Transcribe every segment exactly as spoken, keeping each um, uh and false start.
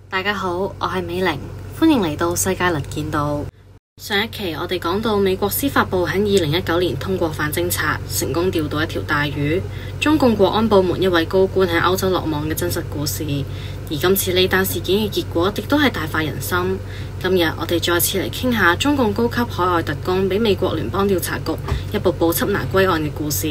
大家好，我係美玲，歡迎嚟到世界能見到。上一期我哋講到美國司法部喺二零一九年通過反偵察，成功釣到一條大魚，中共國安部門一位高官喺歐洲落網嘅真實故事。而今次呢單事件嘅結果亦都係大快人心。今日我哋再次嚟傾下中共高級海外特工俾美國聯邦調查局一步步緝拿歸案嘅故事。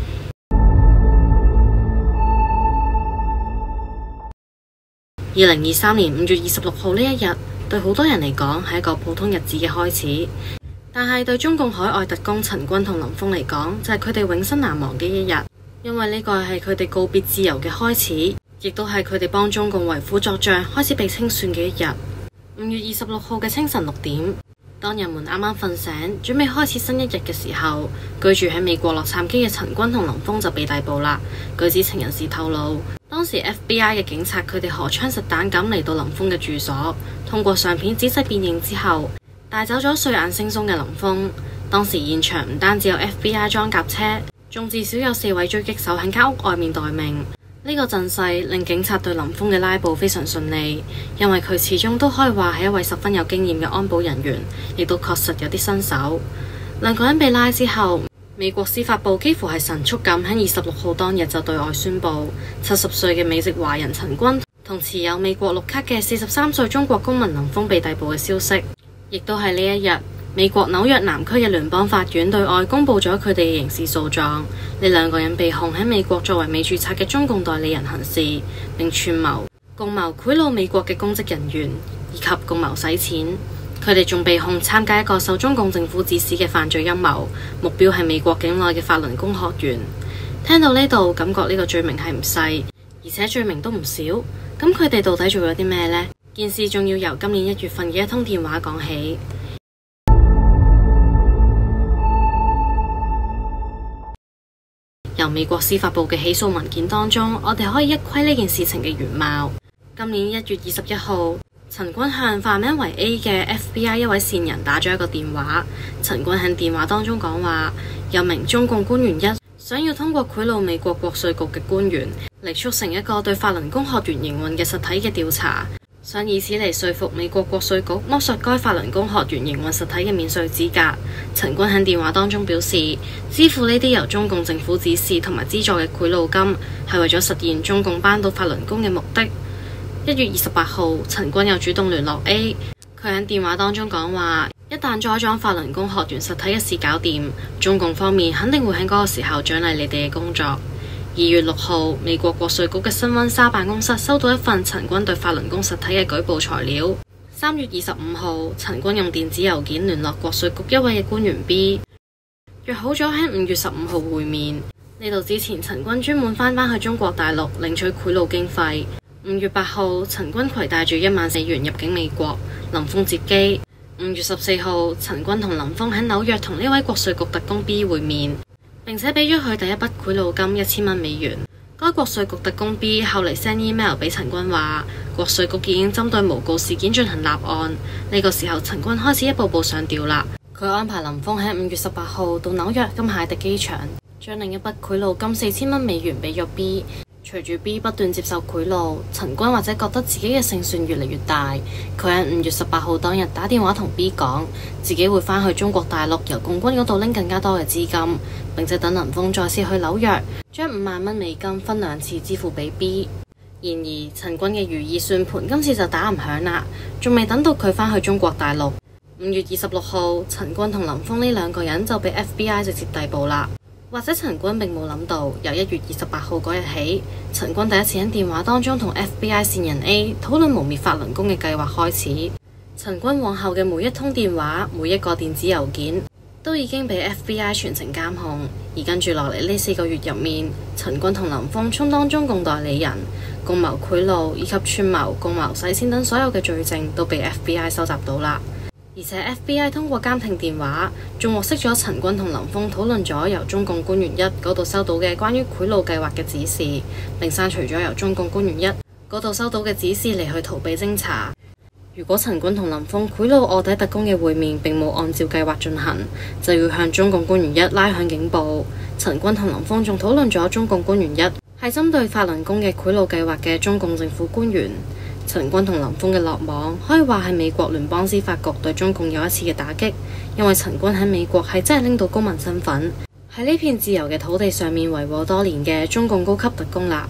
二零二三年五月二十六號呢一日，對好多人嚟講係一個普通日子嘅開始，但係對中共海外特工陳軍同林峰嚟講，就係佢哋永生難忘嘅一日，因為呢個係佢哋告別自由嘅開始，亦都係佢哋幫中共為虎作倀開始被清算嘅一日。五月二十六號嘅清晨六點，當人們啱啱瞓醒，準備開始新一日嘅時候，居住喺美國洛杉磯嘅陳軍同林峰就被逮捕啦。據知情人士透露，當時 F B I 嘅警察佢哋荷槍實彈咁嚟到林峰嘅住所，通過相片仔細辨認之後，帶走咗睡眼惺忪嘅林峰。當時現場唔單止有 F B I 裝甲車，仲至少有四位狙擊手喺間屋外面待命。呢、這個陣勢令警察對林峰嘅拉捕非常順利，因為佢始終都可以話係一位十分有經驗嘅安保人員，亦都確實有啲身手。兩個人被拉之後，美國司法部幾乎係神速咁喺二十六號當日就對外宣布，七十歲嘅美籍華人陳軍同持有美國綠卡嘅四十三歲中國公民林峰被逮捕嘅消息。亦都係呢一日，美國紐約南區嘅聯邦法院對外公布咗佢哋嘅刑事訴狀。呢兩個人被控喺美國作為未註冊嘅中共代理人行事，並串謀共謀賄賂美國嘅公職人員，以及共謀洗錢。佢哋仲被控參加一個受中共政府指使嘅犯罪陰謀，目標係美國境內嘅法輪功學員。聽到呢度，感覺呢個罪名係唔細，而且罪名都唔少。咁佢哋到底做咗啲咩呢？件事仲要由今年一月份嘅一通電話講起。由美國司法部嘅起訴文件當中，我哋可以一窺呢件事情嘅原貌。今年一月二十一號，陳軍向化名為 A 嘅 F B I 一位線人打咗一個電話。陳軍喺電話當中講話，有名中共官員一想要通過賄賂美國國稅局嘅官員嚟促成一個對法輪功學員營運嘅實體嘅調查，想以此嚟說服美國國稅局剝削該法輪功學員營運實體嘅免稅資格。陳軍喺電話當中表示，支付呢啲由中共政府指示同埋資助嘅賄賂金係為咗實現中共扳倒法輪功嘅目的。一月二十八號，陳軍又主動聯絡 A， 佢喺電話當中講話，一旦再裝法輪功學員實體嘅事搞掂，中共方面肯定會喺嗰個時候獎勵你哋嘅工作。二月六號，美國國稅局嘅新溫莎辦公室收到一份陳軍對法輪功實體嘅舉報材料。三月二十五號，陳軍用電子郵件聯絡國稅局一位嘅官員 B， 約好咗喺五月十五號會面。呢度之前，陳軍專門翻返去中國大陸領取賄賂經費。五月八號，陳軍攜帶住一萬美元入境美國，林峰接機。五月十四號，陳軍同林峰喺紐約同呢位國稅局特工 B 會面，並且俾咗佢第一筆賄賂金一千蚊美元。該國稅局特工 B 後嚟 send email 俾陳軍話，國稅局已經針對誣告事件進行立案。呢個時候，陳軍開始一步步上吊啦。佢安排林峰喺五月十八號到紐約金蟹迪機場，將另一筆賄賂金四千蚊美元俾咗 B。隨住 B 不斷接受賄賂，陳軍或者覺得自己嘅勝算越嚟越大。佢喺五月十八號當日打電話同 B 講，自己會返去中國大陸由共軍嗰度拎更加多嘅資金，並且等林峰再次去紐約，將五萬蚊美金分兩次支付俾 B。然而陳軍嘅如意算盤今次就打唔響啦，仲未等到佢返去中國大陸。五月二十六號，陳軍同林峰呢兩個人就被 F B I 直接逮捕啦。或者陳軍並冇諗到，由一月二十八號嗰日起，陳軍第一次喺電話當中同 F B I 線人 A 討論污衊法輪功嘅計劃開始。陳軍往後嘅每一通電話、每一個電子郵件，都已經被 F B I 全程監控。而跟住落嚟呢四個月入面，陳軍同林峰充當中共代理人，共謀賄賂以及串謀、共謀洗錢等所有嘅罪證都被 F B I 收集到啦。而且 F B I 通過監聽電話，仲獲悉咗陳軍同林峰討論咗由中共官員一嗰度收到嘅關於賄賂計劃嘅指示，並刪除咗由中共官員一嗰度收到嘅指示嚟去逃避偵查。如果陳軍同林峰賄賂臥底特工嘅會面並冇按照計劃進行，就要向中共官員一拉響警報。陳軍同林峰仲討論咗中共官員一係針對法輪功嘅賄賂計劃嘅中共政府官員。 陳軍同林峰嘅落網，可以話係美國聯邦司法局對中共又一次嘅打擊，因為陳軍喺美國係真係拎到公民身份，喺呢片自由嘅土地上面維護多年嘅中共高級特工啦。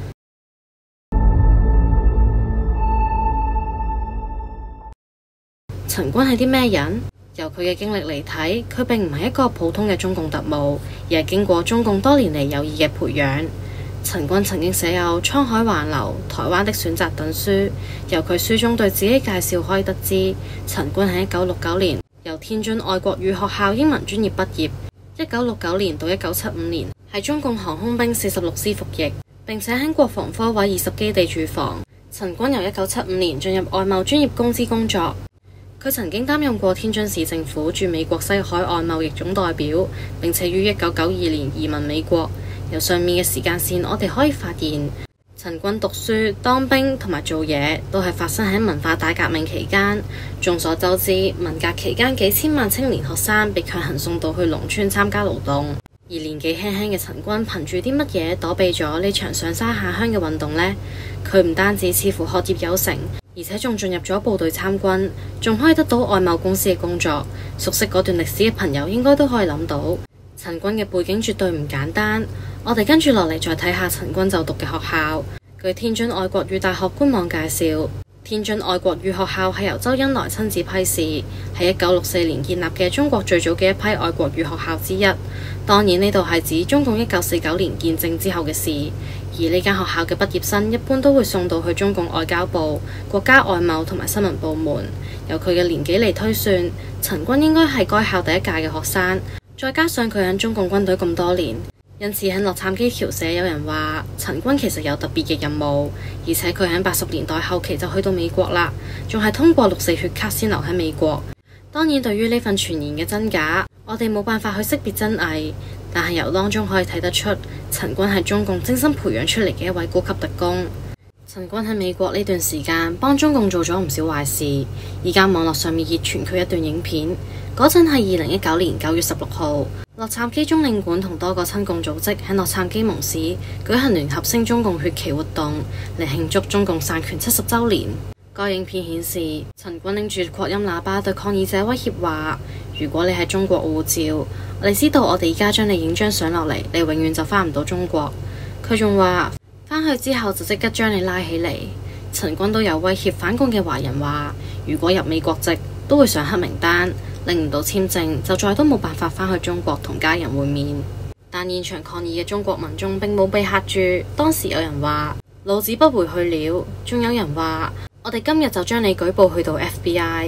陳軍係啲咩人？由佢嘅經歷嚟睇，佢並唔係一個普通嘅中共特務，而係經過中共多年嚟有意嘅培養。陳軍曾經寫有《滄海橫流》《台灣的選擇》等書，由佢書中對自己介紹可以得知，陳軍喺一九六九年由天津外國語學校英文專業畢業，一九六九年到一九七五年喺中共航空兵四十六師服役，並且喺國防科委二十基地駐防。陳軍由一九七五年進入外貿專業公司工作，佢曾經擔任過天津市政府駐美國西海岸貿易總代表，並且於一九九二年移民美國。由上面嘅時間線，我哋可以發現，陳軍讀書、當兵同埋做嘢都係發生喺文化大革命期間。眾所周知，文革期間幾千萬青年學生被強行送到去農村參加勞動，而年紀輕輕嘅陳軍憑住啲乜嘢躲避咗呢場上山下鄉嘅運動呢？佢唔單止似乎學業有成，而且仲進入咗部隊參軍，仲可以得到外貿公司嘅工作。熟悉嗰段歷史嘅朋友應該都可以諗到，陳軍嘅背景絕對唔簡單。我哋跟住落嚟再睇下陳軍就讀嘅學校。據天津外國語大學官網介紹，天津外國語學校係由周恩來親自批示，係一九六四年建立嘅中國最早嘅一批外國語學校之一。當然呢度係指中共一九四九年建政之後嘅事。而呢間學校嘅畢業生一般都會送到去中共外交部、國家外貿同埋新聞部門。由佢嘅年紀嚟推算，陳軍應該係該校第一屆嘅學生。再加上佢喺中共軍隊咁多年，因此喺洛杉磯僑社有人話陳軍其實有特別嘅任務，而且佢喺八十年代後期就去到美國啦，仲係通過六四血卡先留喺美國。當然對於呢份傳言嘅真假，我哋冇辦法去識別真偽，但係由當中可以睇得出陳軍係中共精心培養出嚟嘅一位高級特工。陳軍喺美國呢段時間幫中共做咗唔少壞事，而家網絡上面熱傳佢一段影片，嗰陣係二零一九年九月十六號，洛杉磯中領館同多個親共組織喺洛杉磯蒙市舉行聯合升中共血旗活動，嚟慶祝中共散權七十週年。該影片顯示陳軍拎住擴音喇叭對抗議者威脅話：如果你係中國護照，我哋知道我哋而家將你影張相落嚟，你永遠就返唔到中國。佢仲話返去之後就即刻將你拉起嚟。陳軍都有威脅反共嘅華人話：如果入美國籍都會上黑名單，領唔到簽證就再都冇辦法返去中國同家人會面。但現場抗議嘅中國民眾並冇被嚇住，當時有人話老子不回去了，仲有人話我哋今日就將你舉報去到 F B I。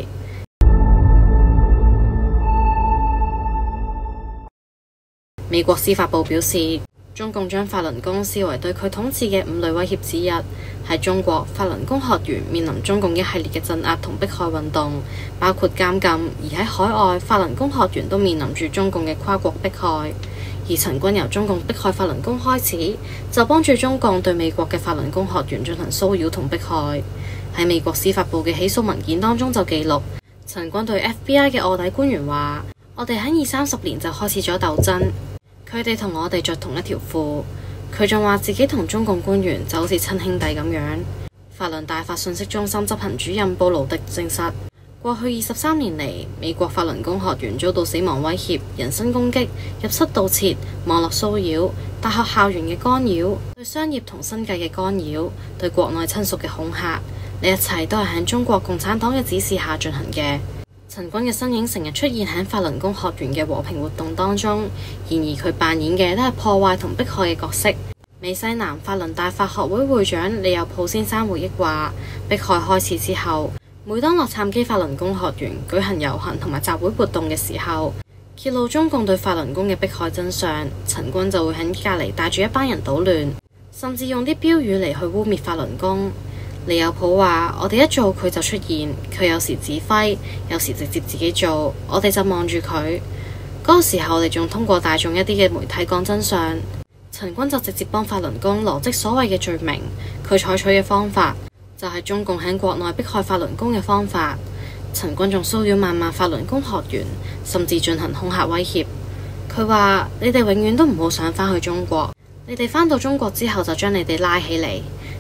美國司法部表示，中共將法輪功視為對佢統治嘅五類威脅之一。喺中國，法輪功學員面臨中共一系列嘅鎮壓同迫害運動，包括監禁；而喺海外，法輪功學員都面臨住中共嘅跨國迫害。而陳軍由中共迫害法輪功開始，就幫助中共對美國嘅法輪功學員進行騷擾同迫害。喺美國司法部嘅起訴文件當中就記錄，陳軍對 F B I 嘅臥底官員話：我哋喺二三十年就開始咗鬥爭，佢哋同我哋着同一條褲。佢仲話自己同中共官員就好似親兄弟咁樣。法輪大法信息中心執行主任布魯迪證實，過去二十三年嚟，美國法輪功學員遭到死亡威脅、人身攻擊、入室盜竊、網絡騷擾、大學校園嘅干擾、對商業同生計嘅干擾、對國內親屬嘅恐嚇，呢一切都係喺中國共產黨嘅指示下進行嘅。陳軍嘅身影成日出現喺法輪功學員嘅和平活動當中，然而佢扮演嘅都係破壞同迫害嘅角色。美西南法輪大法學會會長李有普先生回憶話，迫害開始之後，每當洛杉磯法輪功學員舉行遊行同埋集會活動嘅時候，揭露中共對法輪功嘅迫害真相，陳軍就會喺隔籬帶住一班人搗亂，甚至用啲標語嚟去污衊法輪功。李有普話：我哋一做佢就出現，佢有時指揮，有時直接自己做，我哋就望住佢。嗰個時候，我哋仲通過大眾一啲嘅媒體講真相。陳軍就直接幫法輪功羅織所謂嘅罪名。佢採取嘅方法就係中共喺國內迫害法輪功嘅方法。陳軍仲騷擾萬萬法輪功學員，甚至進行恐嚇威脅。佢話：你哋永遠都唔好想返去中國，你哋返到中國之後就將你哋拉起嚟。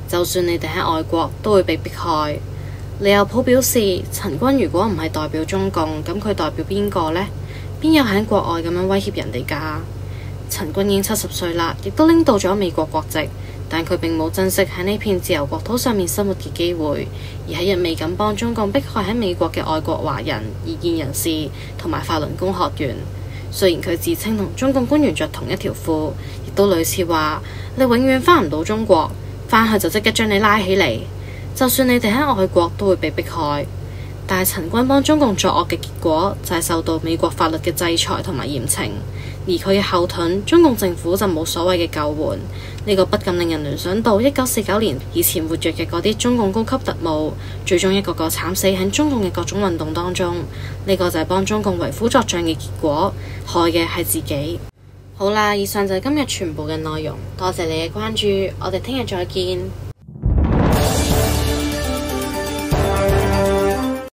就算你哋喺外國都會被迫害。利友普表示，陳軍如果唔係代表中共，咁佢代表邊個呢？邊有喺國外咁樣威脅人哋㗎？陳軍已經七十歲啦，亦都拎到咗美國國籍，但佢並冇珍惜喺呢片自由國土上面生活嘅機會，而係一味咁幫中共迫害喺美國嘅外國華人、異見人士同埋法輪功學員。雖然佢自稱同中共官員着同一條褲，亦都類似話你永遠返唔到中國，返去就即刻將你拉起嚟。就算你哋喺外國都會被迫害，但係陳軍幫中共作惡嘅結果就係受到美國法律嘅制裁同埋嚴懲，而佢嘅後盾中共政府就冇所謂嘅救援。呢個不禁令人聯想到一九四九年以前活躍嘅嗰啲中共高級特務，最終一個個慘死喺中共嘅各種運動當中。呢個就係幫中共為虎作倀嘅結果，害嘅係自己。好啦，以上就係今日全部嘅內容，多謝你嘅關注，我哋聽日再見。